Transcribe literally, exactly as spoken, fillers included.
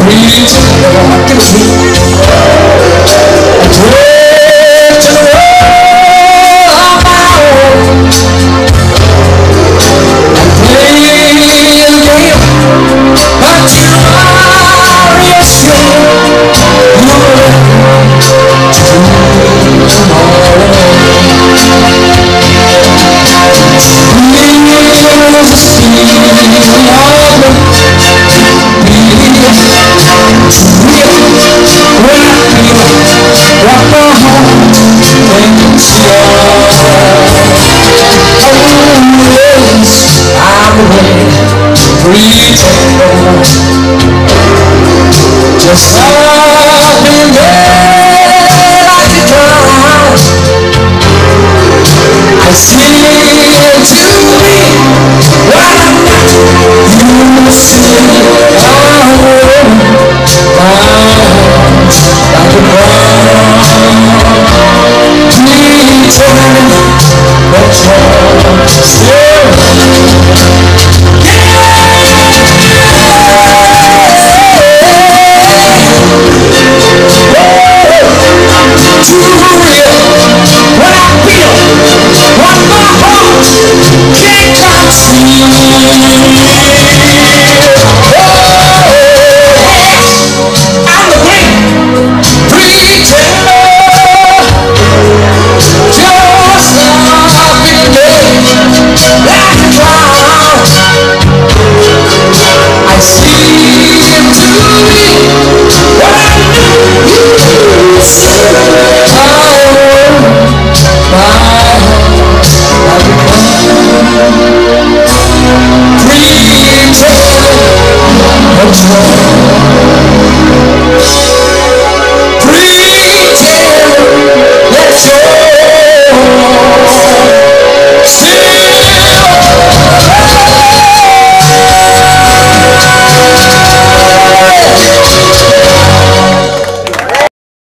reach the rock and see. I drove to the world on my own. I played the game until Mario said, you're ready to do tomorrow. There's a sea of love. Just up in there like a cloud, I sing to me what I'm not. You sing all down like a cloud. Please tell me what you're saying.